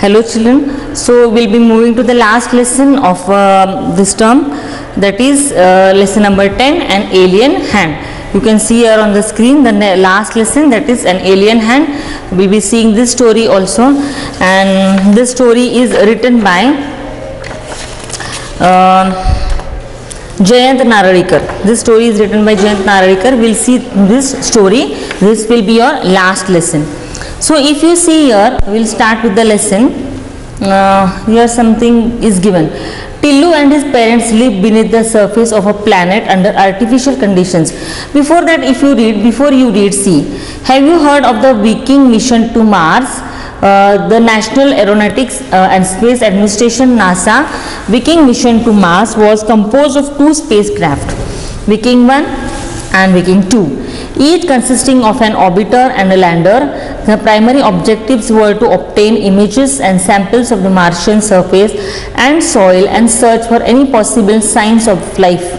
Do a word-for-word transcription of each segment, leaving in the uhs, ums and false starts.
Hello children, so we'll be moving to the last lesson of uh, this term, that is uh, lesson number ten, an alien hand. You can see here on the screen the last lesson, that is an alien hand. We'll be seeing this story also, and this story is written by uh, Jayant Narlikar. This story is written by Jayant Narlikar. We'll see this story. This will be your last lesson. So if you see here, we'll start with the lesson. Uh, here something is given. Tillu and his parents live beneath the surface of a planet under artificial conditions. Before that, if you read, before you read, see. Have you heard of the Viking mission to Mars? Uh, the National Aeronautics uh, and Space Administration NASA Viking mission to Mars was composed of two spacecraft, Viking one and Viking two, each consisting of an orbiter and a lander. The primary objectives were to obtain images and samples of the Martian surface and soil and search for any possible signs of life.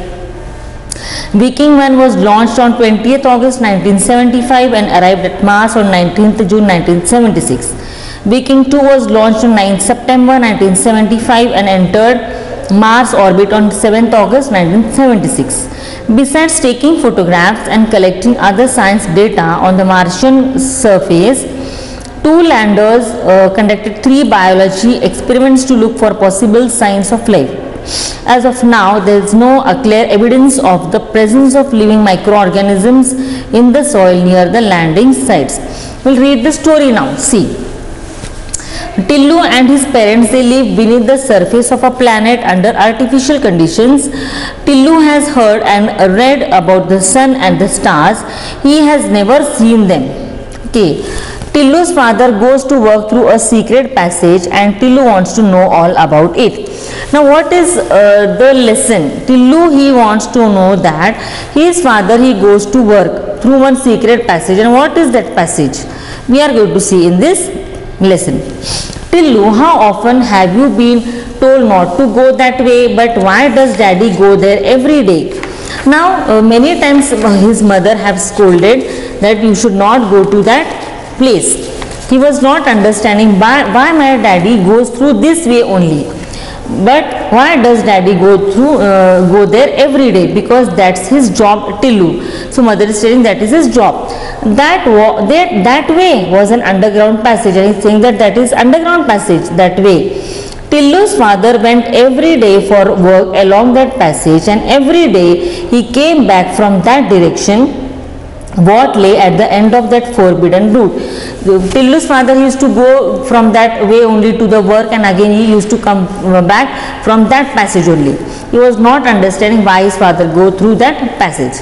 Viking one was launched on twentieth August nineteen seventy-five and arrived at Mars on nineteenth June nineteen seventy-six. Viking two was launched on ninth September nineteen seventy-five and entered Mars orbit on seventh August nineteen seventy-six. Besides taking photographs and collecting other science data on the Martian surface, two landers uh, conducted three biology experiments to look for possible signs of life. As of now, there is no uh, clear evidence of the presence of living microorganisms in the soil near the landing sites. We'll read the story now. See. Tillu and his parents, they live beneath the surface of a planet under artificial conditions. Tillu has heard and read about the sun and the stars. He has never seen them. Okay. Tillu's father goes to work through a secret passage and Tillu wants to know all about it. Now what is uh, the lesson? Tillu, he wants to know that his father, he goes to work through one secret passage, and what is that passage? We are going to see in this lesson. Tillu, how often have you been told not to go that way, but why does daddy go there every day? Now uh, many times his mother have scolded that you should not go to that place. He was not understanding why, why my daddy goes through this way only, but why does daddy go through uh, go there every day? Because that's his job, Tillu. So mother is saying that is his job. That, that that way was an underground passage, and he's saying that that is underground passage that way. Tillu's father went every day for work along that passage, and every day he came back from that direction what lay at the end of that forbidden route. Tillu's father used to go from that way only to the work, and again he used to come back from that passage only. He was not understanding why his father go through that passage.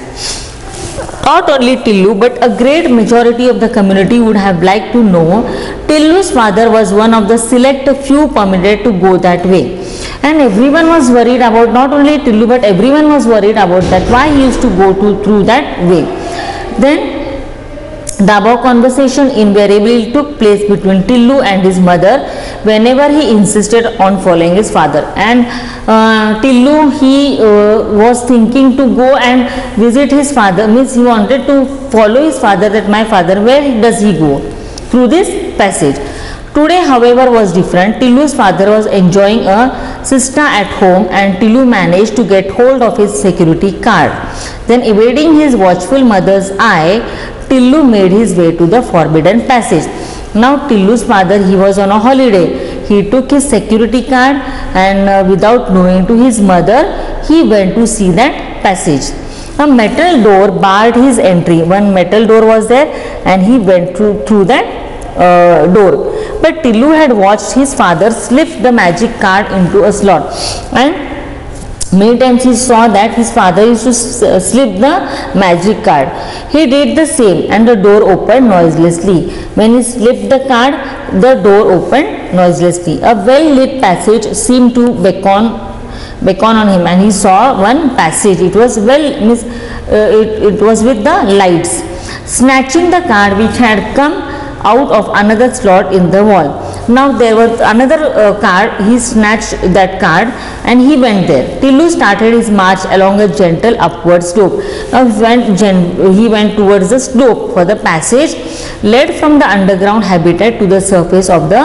Not only Tillu, but a great majority of the community would have liked to know Tillu's father was one of the select few permitted to go that way. And everyone was worried about, not only Tillu, but everyone was worried about that why he used to go to, through that way. Then the above conversation invariably took place between Tillu and his mother whenever he insisted on following his father. And uh, Tillu, he uh, was thinking to go and visit his father, means he wanted to follow his father, that my father, where does he go? Through this passage. Today, however, was different. Tillu's father was enjoying a siesta at home, and Tillu managed to get hold of his security card. Then, evading his watchful mother's eye, Tillu made his way to the forbidden passage. Now Tillu's father, he was on a holiday. He took his security card, and uh, without knowing to his mother, he went to see that passage. A metal door barred his entry. One metal door was there, and he went through, through that uh, door. But Tillu had watched his father slip the magic card into a slot, and many times he saw that his father used to slip the magic card. He did the same, and the door opened noiselessly. When he slipped the card, the door opened noiselessly. A well-lit passage seemed to beckon, beckon on him, and he saw one passage. It was well, miss, uh, it, it was with the lights. Snatching the card which had come out of another slot in the wall. Now there was another uh, card. He snatched that card and he went there. Tillu started his march along a gentle upward slope. Now he went, he went towards the slope, for the passage led from the underground habitat to the surface of the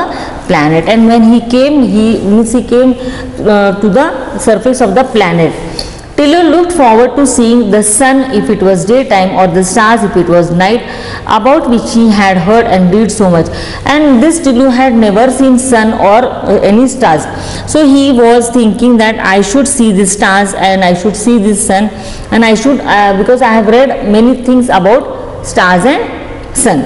planet. And when he came, he means he came uh, to the surface of the planet. Tillu looked forward to seeing the sun if it was daytime, or the stars if it was night, about which he had heard and read so much. And this Tillu had never seen sun or uh, any stars. So he was thinking that I should see the stars and I should see the sun, and I should uh, because I have read many things about stars and sun.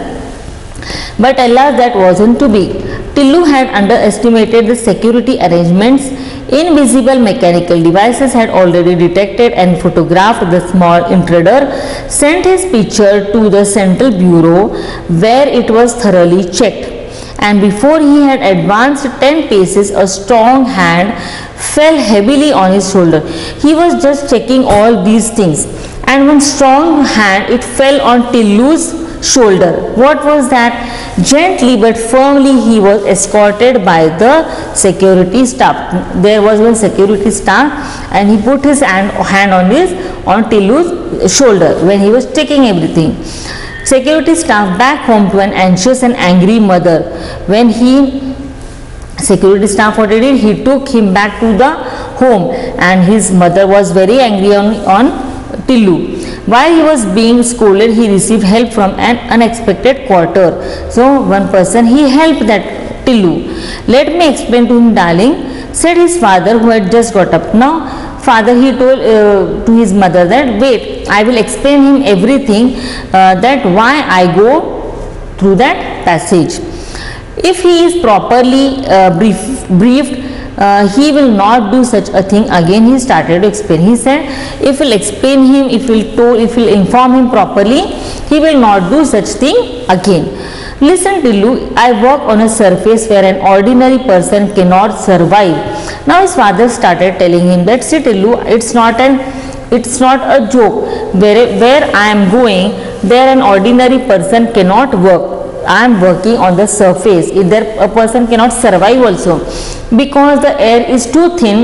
But alas, that wasn't to be. Tillu had underestimated the security arrangements. Invisible mechanical devices had already detected and photographed the small intruder, sent his picture to the central bureau, where it was thoroughly checked. And before he had advanced ten paces, a strong hand fell heavily on his shoulder. He was just checking all these things, and one strong hand, it fell on Tillu's shoulder. What was that? Gently but firmly he was escorted by the security staff. There was one security staff, and he put his hand, hand on his on Tillu's shoulder when he was taking everything. Security staff back home to an anxious and angry mother. When he security staff what he did, he took him back to the home, and his mother was very angry on, on Tillu. While he was being scolded, he received help from an unexpected quarter. So one person, he helped that Tillu. Let me explain to him, darling, said his father, who had just got up. Now father, he told uh, to his mother that wait, I will explain him everything, uh, that why I go through that passage. If he is properly uh, brief, briefed, Uh, he will not do such a thing again. He started to explain. He said, if we'll explain him, if we'll told, if we'll inform him properly, he will not do such thing again. Listen, Tillu, I walk on a surface where an ordinary person cannot survive. Now his father started telling him that, see Tillu, it's not an it's not a joke. Where where I am going, there an ordinary person cannot work. I am working on the surface. If there a person cannot survive also, because the air is too thin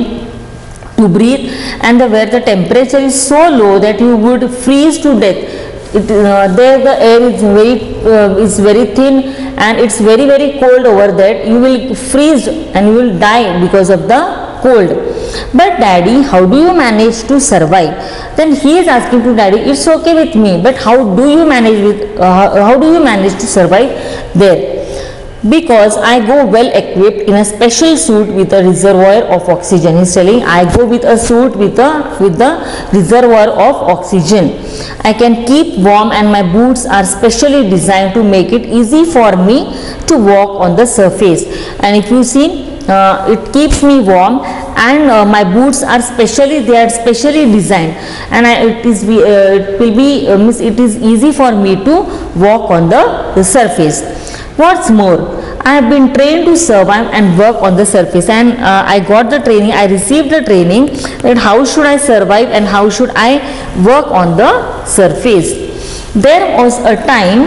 to breathe, and the, where the temperature is so low that you would freeze to death. It, uh, there the air is very uh, is very thin, and it's very very cold over there. You will freeze and you will die because of the cold. But daddy, how do you manage to survive? Then he is asking to daddy, it's okay with me, but how do you manage with uh, how do you manage to survive there? Because I go well equipped in a special suit with a reservoir of oxygen. He is telling, I go with a suit with a with the reservoir of oxygen. I can keep warm, and my boots are specially designed to make it easy for me to walk on the surface. And if you see, uh, it keeps me warm, and uh, my boots are specially they are specially designed, and I, it is uh, it will be uh, means it is easy for me to walk on the, the surface. What's more, I have been trained to survive and work on the surface, and uh, I got the training, I received the training that how should I survive and how should I work on the surface. There was a time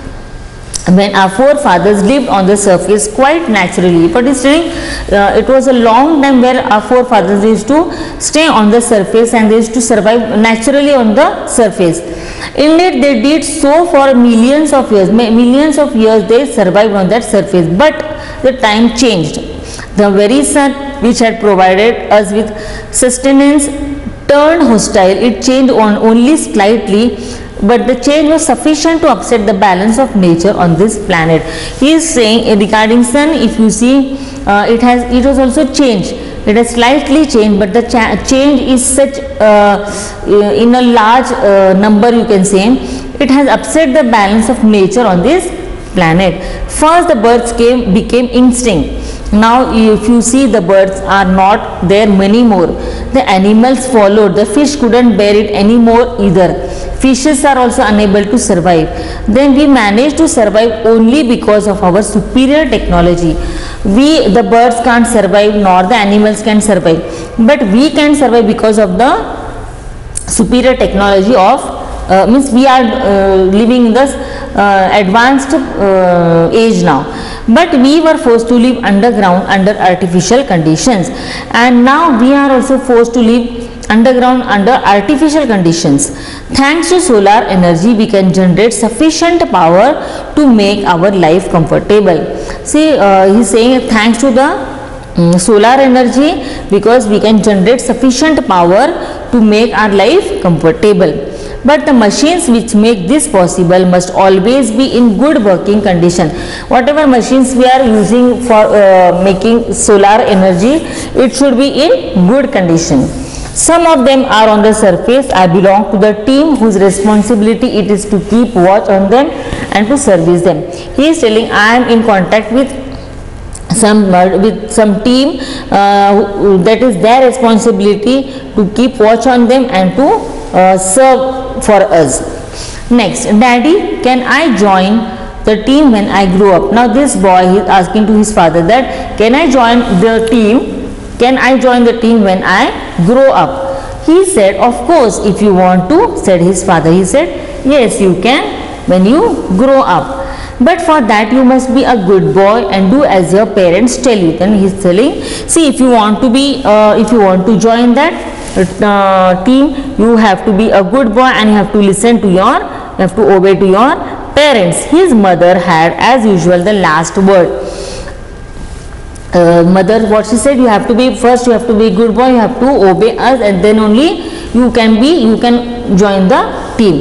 when our forefathers lived on the surface quite naturally, but it's saying uh, it was a long time where our forefathers used to stay on the surface and they used to survive naturally on the surface. Indeed, they did so for millions of years. Millions of years they survived on that surface, but the time changed. The very sun which had provided us with sustenance turned hostile. It changed on only slightly, but the change was sufficient to upset the balance of nature on this planet. He is saying uh, regarding sun, if you see, uh, it has it was also changed. It has slightly changed, but the cha change is such uh, in a large uh, number, you can say. It has upset the balance of nature on this planet. First the birds came became extinct. Now if you see, the birds are not there many more. The animals followed. The fish couldn't bear it anymore either. Fishes are also unable to survive. Then we managed to survive only because of our superior technology. We, the birds can't survive, nor the animals can survive, but we can survive because of the superior technology of uh, means we are uh, living in this uh, advanced uh, age now. But we were forced to live underground under artificial conditions, and now we are also forced to live underground under artificial conditions. Thanks to solar energy, we can generate sufficient power to make our life comfortable. See, uh, he's saying thanks to the um, solar energy, because we can generate sufficient power to make our life comfortable. But the machines which make this possible must always be in good working condition. Whatever machines we are using for uh, making solar energy, it should be in good condition. Some of them are on the surface. I belong to the team whose responsibility it is to keep watch on them and to service them. He is telling, I am in contact with some uh, with some team uh, that is their responsibility to keep watch on them and to uh, serve for us. Next, Daddy, can I join the team when I grow up? Now this boy is asking to his father that, can I join the team? Can I join the team when I grow up? He said, of course, if you want to, said his father. He said, yes, you can when you grow up. But for that you must be a good boy and do as your parents tell you. Then he is telling, see, if you want to be, uh, if you want to join that uh, team, you have to be a good boy and you have to listen to your, you have to obey to your parents. His mother had, as usual, the last word. Uh, mother, what she said, you have to be, first you have to be a good boy, you have to obey us, and then only you can be, you can join the team.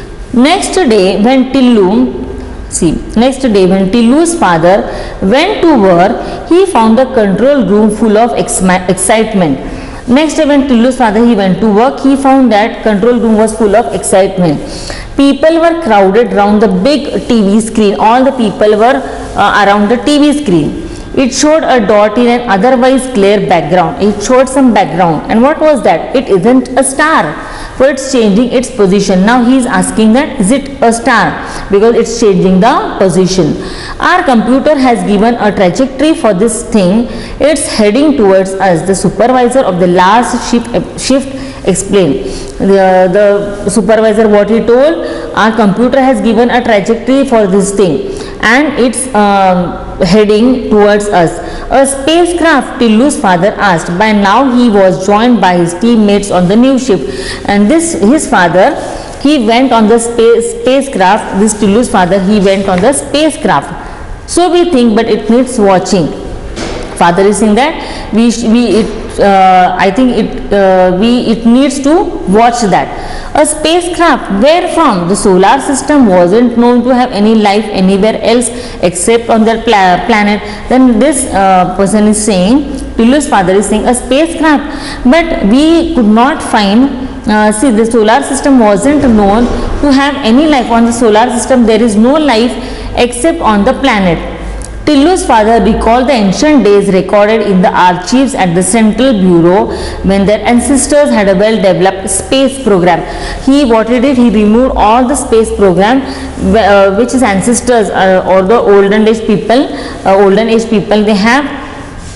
Next day when Tillu, see, next day when Tillu's father went to work, he found the control room full of excitement. Next day when Tillu's father he went to work, he found that control room was full of excitement. People were crowded around the big T V screen. All the people were uh, around the T V screen. It showed a dot in an otherwise clear background. It showed some background. And what was that? It isn't a star, for it's changing its position. Now he is asking that, is it a star? Because it's changing the position. Our computer has given a trajectory for this thing. It's heading towards us. The supervisor of the last shift, shift explained. The, the supervisor, what he told, our computer has given a trajectory for this thing and it's um, heading towards us. A spacecraft, Tillu's father asked. By now he was joined by his teammates on the new ship, and this his father, he went on the space spacecraft. This Tillu's father, he went on the spacecraft. So we think, but it needs watching. Father is saying that we we it uh, I think it uh, we it needs to watch that. A spacecraft, where from? The solar system wasn't known to have any life anywhere else except on that pla planet. Then this uh, person is saying, Tillu's father is saying, a spacecraft, but we could not find. Uh, see, the solar system wasn't known to have any life. On the solar system there is no life except on the planet. Tillu's father recalled the ancient days recorded in the archives at the Central Bureau when their ancestors had a well-developed space program. He, what he did, he removed all the space program uh, which his ancestors uh, or the olden age people, uh, olden age people, they have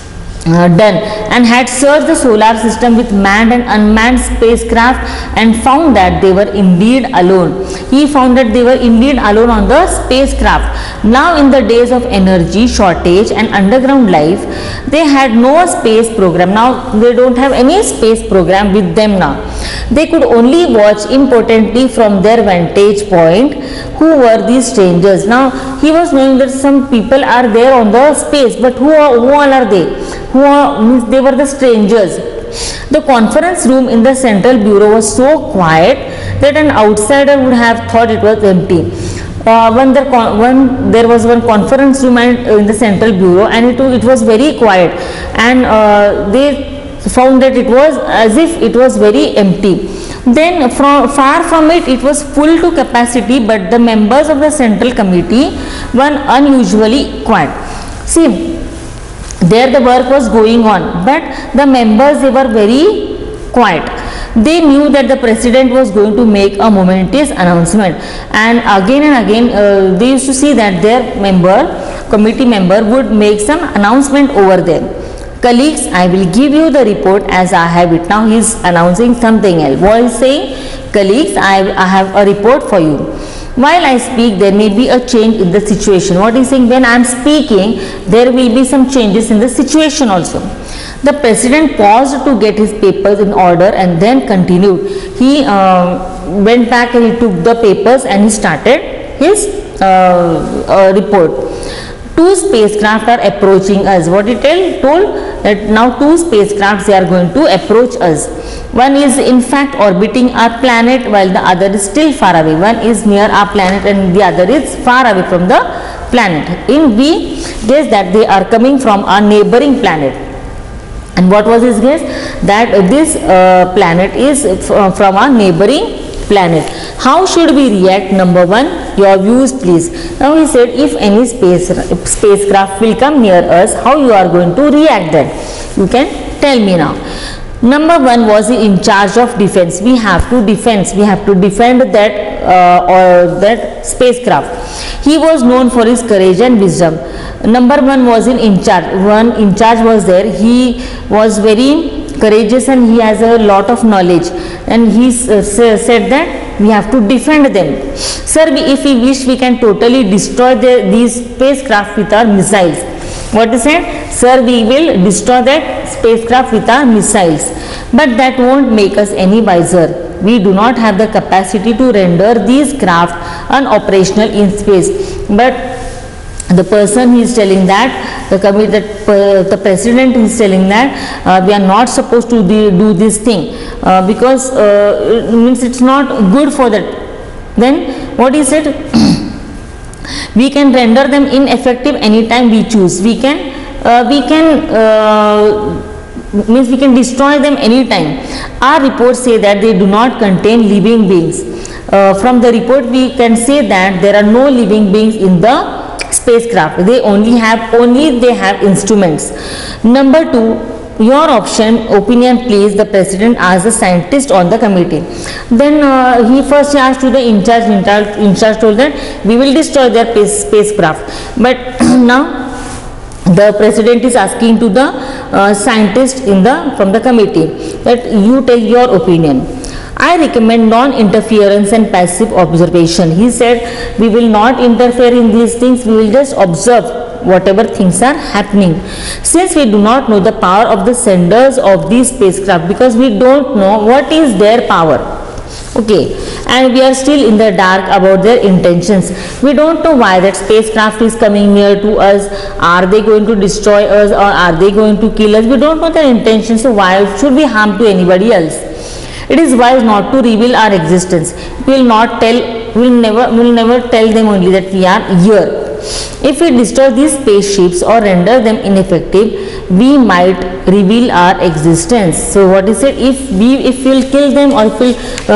Uh, done, and had searched the solar system with manned and unmanned spacecraft and found that they were indeed alone. He found that they were indeed alone on the spacecraft. Now in the days of energy shortage and underground life, they had no space program. Now they don't have any space program with them now. They could only watch impotently from their vantage point. Who were these strangers? Now he was knowing that some people are there on the space, but who are, who all are they? Who are, means they were the strangers. The conference room in the Central Bureau was so quiet that an outsider would have thought it was empty. Uh, when, there, when there was one conference room and, uh, in the Central Bureau, and it, it was very quiet, and uh, they found that it was as if it was very empty. Then from far from it, it was full to capacity, but the members of the Central Committee were unusually quiet. See, there the work was going on, but the members, they were very quiet. They knew that the president was going to make a momentous announcement, and again and again uh, they used to see that their member, committee member would make some announcement over there. Colleagues, I will give you the report as I have it. Now he is announcing something else. What is saying? Colleagues, I, I have a report for you. While I speak, there may be a change in the situation. What is saying? When I am speaking, there will be some changes in the situation also. The president paused to get his papers in order and then continued. He uh, went back and he took the papers and he started his uh, uh, report. two spacecraft are approaching us. What it tell, told that now two spacecrafts they are going to approach us. One is in fact orbiting our planet while the other is still far away. One is near our planet and the other is far away from the planet. In we guess that they are coming from our neighboring planet. And what was his guess? That this uh, planet is from our neighboring planet. How should we react? Number one, your views please. Now he said, if any space spacecraft will come near us, how you are going to react then? You can tell me now. Number one was in charge of defense. We have to defend. We have to defend that uh, or that spacecraft. He was known for his courage and wisdom. Number one was in in charge. One in charge was there. He was very courageous and he has a lot of knowledge. And he uh, said that we have to defend them. Sir, we, if we wish, we can totally destroy the, these spacecraft with our missiles. What is it? Sir, we will destroy that spacecraft with our missiles. But that won't make us any wiser. We do not have the capacity to render these craft unoperational in space. But the person he is telling that, the committee, that uh, the president is telling that uh, we are not supposed to de do this thing uh, because uh, it means it's not good for that. Then what is it? We can render them ineffective anytime we choose. We can uh, we can uh, means we can destroy them anytime. Our reports say that they do not contain living beings. Uh, from the report we can say that there are no living beings in the spacecraft. They only have only they have instruments. Number two, your option opinion please, the president asked the scientist on the committee. Then uh, he first asked to the in charge, in charge, in charge told that we will destroy their space, spacecraft. But now the president is asking to the uh, scientist in the from the committee that you tell your opinion. I recommend non-interference and passive observation. He said we will not interfere in these things, we will just observe whatever things are happening. Since we do not know the power of the senders of these spacecraft, because we don't know what is their power, okay, and we are still in the dark about their intentions. We don't know why that spacecraft is coming near to us. Are they going to destroy us or are they going to kill us? We don't know their intentions, so why should we harm to anybody else? It is wise not to reveal our existence. We will not tell, we will never, we will never tell them only that we are here. If we destroy these spaceships or render them ineffective, we might reveal our existence. So what is it? If we, if we will kill them or if we will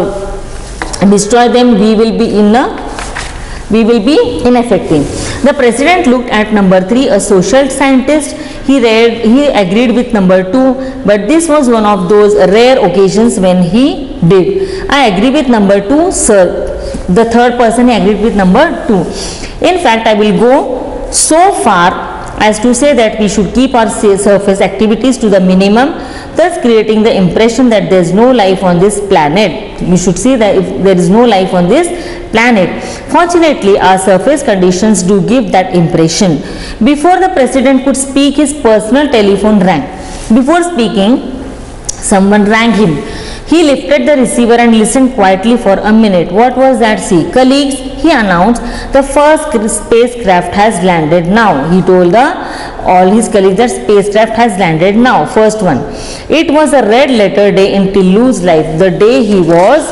uh, destroy them, we will be in a, we will be ineffective. The president looked at number three, a social scientist. He read, he agreed with number two, but this was one of those rare occasions when he did. I agree with number two, sir. The third person he agreed with number two. In fact, I will go so far as to say that we should keep our surface activities to the minimum, thus creating the impression that there is no life on this planet. We should see that if there is no life on this planet. Fortunately, our surface conditions do give that impression. Before the president could speak, his personal telephone rang. Before speaking, someone rang him. He lifted the receiver and listened quietly for a minute. What was that? See, colleagues, he announced, the first spacecraft has landed now. He told the, all his colleagues that spacecraft has landed now. First one. It was a red letter day in Tillu's life, the day he was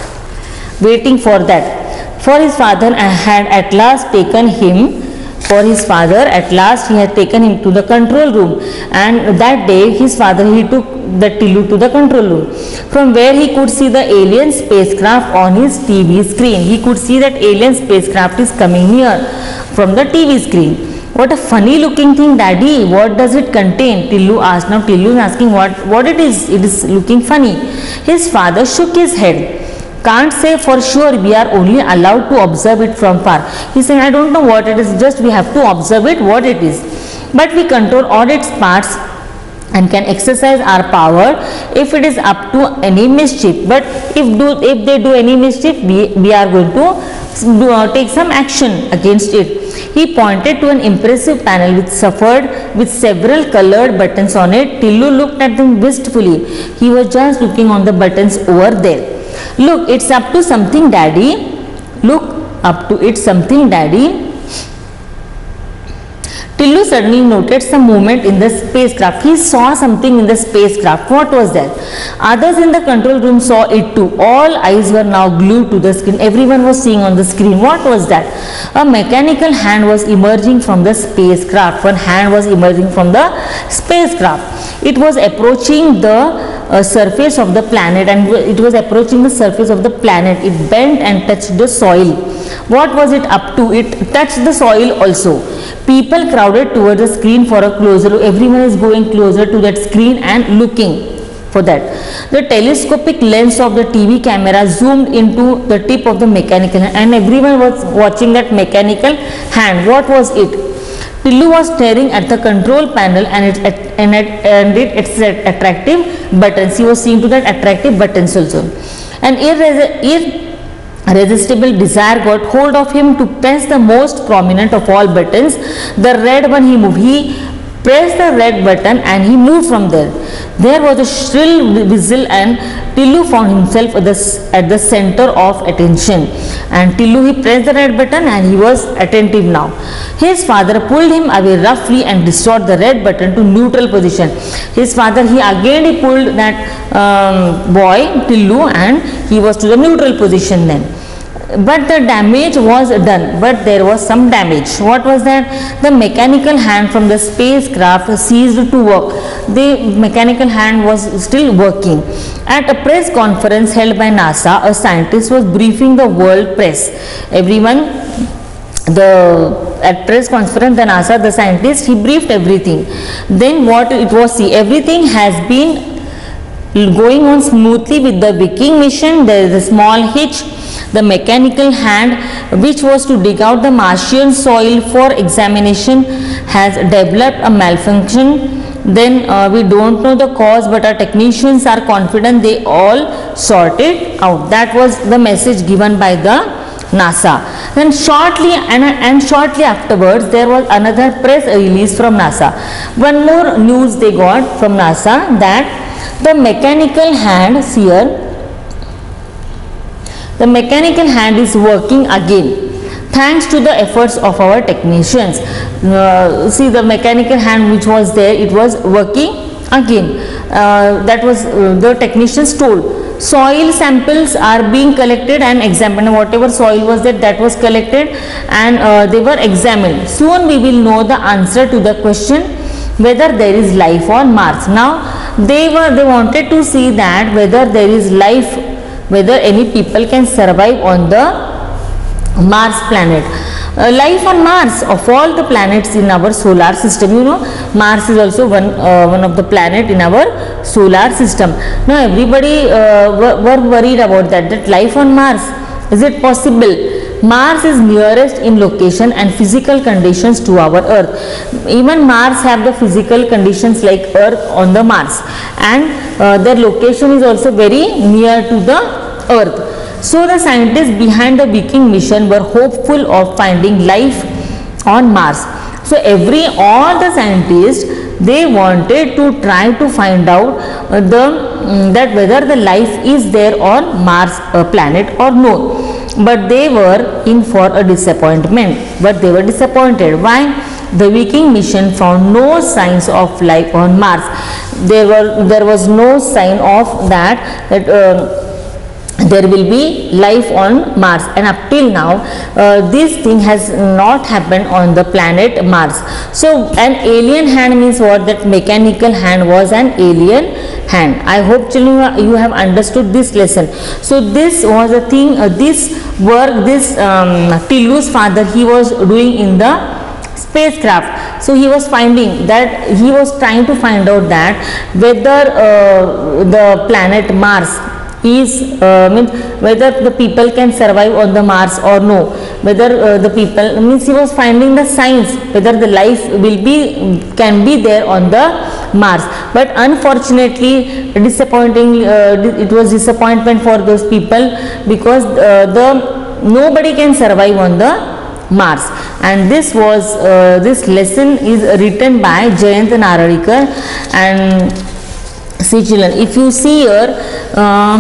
waiting for that. For his father had at last taken him For his father, at last he had taken him to the control room, and that day his father he took the Tillu to the control room, from where he could see the alien spacecraft on his T V screen. He could see that alien spacecraft is coming near from the T V screen. What a funny looking thing, Daddy. What does it contain? Tillu asked. Now Tillu is asking what, what it is. It is looking funny. His father shook his head. Can't say for sure, we are only allowed to observe it from far. He is saying, I don't know what it is, just we have to observe it what it is. But we control all its parts and can exercise our power if it is up to any mischief. But if do if they do any mischief, we, we are going to do, uh, take some action against it. He pointed to an impressive panel which suffered with several colored buttons on it. Tillu looked at them wistfully. He was just looking on the buttons over there. Look, it's up to something, Daddy. Look, up to it something, Daddy. Tillu suddenly noted some movement in the spacecraft. He saw something in the spacecraft. What was that? Others in the control room saw it too. All eyes were now glued to the screen. Everyone was seeing on the screen. What was that? A mechanical hand was emerging from the spacecraft. One hand was emerging from the spacecraft. It was approaching the uh, surface of the planet, and it was approaching the surface of the planet. It bent and touched the soil. What was it up to? It touched the soil also. People crowded towards the screen for a closer look. Everyone is going closer to that screen and looking for that. The telescopic lens of the T V camera zoomed into the tip of the mechanical hand, and everyone was watching that mechanical hand. What was it? Tillu was staring at the control panel and it, and it, and it, its attractive buttons. He was seeing to that attractive buttons also. An irresistible desire got hold of him to press the most prominent of all buttons, the red one. He moved. He pressed the red button and he moved from there. There was a shrill whistle and Tillu found himself at the, at the center of attention. And Tillu, he pressed the red button and he was attentive now. His father pulled him away roughly and restored the red button to neutral position. His father, he again he pulled that um, boy, Tillu, and he was to the neutral position then. But the damage was done, but there was some damage. What was that? The mechanical hand from the spacecraft ceased to work. The mechanical hand was still working. At a press conference held by NASA, a scientist was briefing the world press. Everyone, the at press conference, the NASA, the scientist, he briefed everything. Then what it was, see, everything has been going on smoothly with the Viking mission. There is a small hitch. The mechanical hand, which was to dig out the Martian soil for examination, has developed a malfunction. Then uh, we don't know the cause, but our technicians are confident they all sort it out. That was the message given by the NASA. Then shortly and, and shortly afterwards, there was another press release from NASA. One more news they got from NASA, that the mechanical hand here, the mechanical hand is working again thanks to the efforts of our technicians. Uh, see, the mechanical hand which was there, it was working again. Uh, that was uh, the technicians told. Soil samples are being collected and examined. Whatever soil was there, that was collected and uh, they were examined. Soon we will know the answer to the question whether there is life on Mars. Now they were they wanted to see that whether there is life, whether any people can survive on the Mars planet. Uh, life on Mars, of all the planets in our solar system, you know, Mars is also one uh, one of the planet in our solar system. Now everybody uh, were, were worried about that, that life on Mars, is it possible? Mars is nearest in location and physical conditions to our Earth. Even Mars have the physical conditions like Earth on the Mars, and uh, their location is also very near to the Earth. So the scientists behind the Viking mission were hopeful of finding life on Mars. So every all the scientists, they wanted to try to find out uh, the um, that whether the life is there on Mars uh, planet or no. But they were in for a disappointment. But they were disappointed. Why? The Viking mission found no signs of life on Mars. There were there was no sign of that that uh, there will be life on Mars, and up till now uh, this thing has not happened on the planet Mars. So an alien hand means what? That mechanical hand was an alien hand. I hope children you have understood this lesson. So this was a thing, uh, this work, this um, Tillu's father, he was doing in the spacecraft. So he was finding that, he was trying to find out that whether uh, the planet Mars is uh, means whether the people can survive on the Mars or no, whether uh, the people means he was finding the signs whether the life will be can be there on the Mars. But unfortunately, disappointing uh, it was disappointment for those people, because uh, the nobody can survive on the Mars. And this was uh, this lesson is written by Jayant Narlikar. And see children, if you see here uh,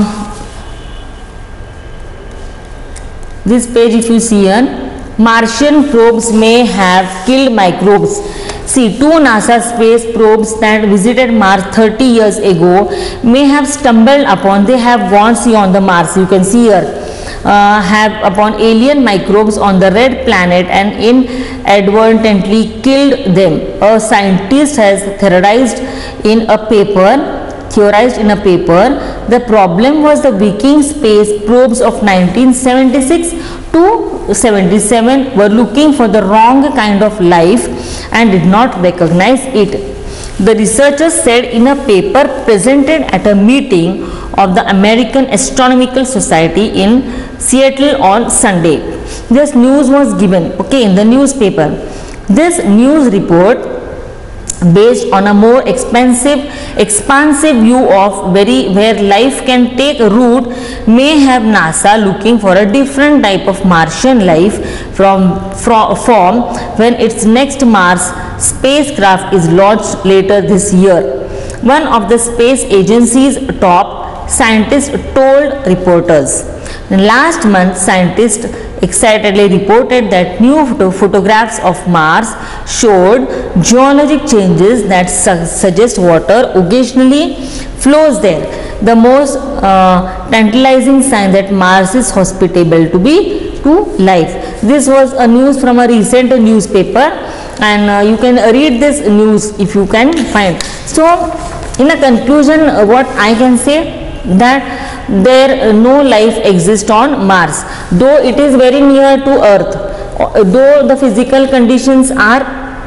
this page, if you see here, Martian probes may have killed microbes. See, two NASA space probes that visited Mars thirty years ago may have stumbled upon, they have gone see on the Mars, you can see here, uh, have upon alien microbes on the red planet and inadvertently killed them. A scientist has theorized in a paper theorized in a paper the problem was the Viking space probes of nineteen seventy-six to seventy-seven were looking for the wrong kind of life and did not recognize it. The researchers said in a paper presented at a meeting of the American Astronomical Society in Seattle on Sunday. This news was given, okay, in the newspaper. This news report, based on a more expensive expansive view of very where life can take root, may have NASA looking for a different type of Martian life from, from form when its next Mars spacecraft is launched later this year. One of the space agency's top scientists told reporters. Last month, scientists excitedly reported that new photo photographs of Mars showed geologic changes that su suggest water occasionally flows there. The most uh, tantalizing sign that Mars is hospitable to be to life. This was a news from a recent newspaper, and uh, you can read this news if you can find. So, in a conclusion, uh, what I can say, that there uh, no life exists on Mars, though it is very near to Earth, uh, though the physical conditions are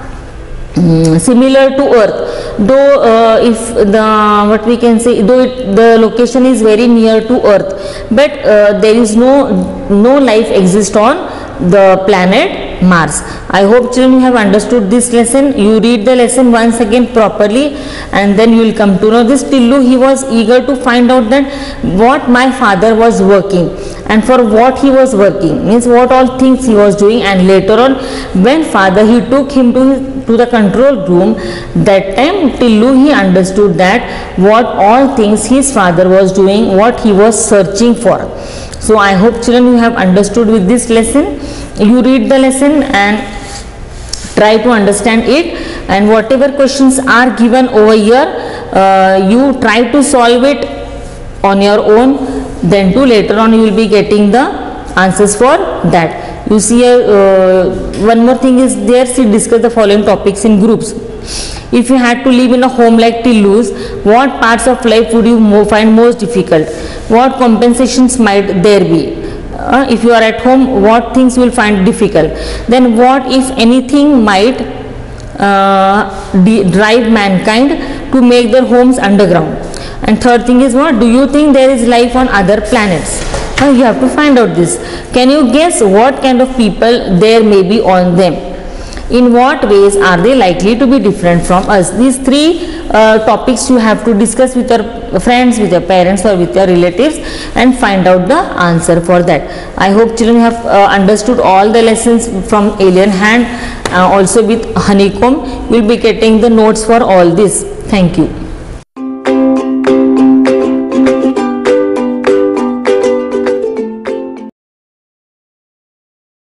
um, similar to Earth, though uh, if the what we can say, though it, the location is very near to Earth, but uh, there is no no life exists on the planet Mars. I hope children you have understood this lesson. You read the lesson once again properly, and then you will come to know this. Tillu, he was eager to find out that what my father was working and for what he was working, means what all things he was doing, and later on when father he took him to his, to the control room, that time Tillu he understood that what all things his father was doing, what he was searching for. So I hope children you have understood with this lesson. You read the lesson and try to understand it, and whatever questions are given over here, uh, you try to solve it on your own, then too later on you will be getting the answers for that. You see uh, one more thing is there, see discuss the following topics in groups. If you had to live in a home like Tillu's, what parts of life would you mo find most difficult? What compensations might there be? Uh, if you are at home, what things you will find difficult? Then what if anything might uh, drive mankind to make their homes underground? And third thing is, what do you think there is life on other planets? Uh, you have to find out this. Can you guess what kind of people there may be on them? In what ways are they likely to be different from us? These three uh, topics you have to discuss with your friends, with your parents or with your relatives, and find out the answer for that. I hope children have uh, understood all the lessons from Alien Hand. Uh, also with Honeycomb, you will be getting the notes for all this. Thank you.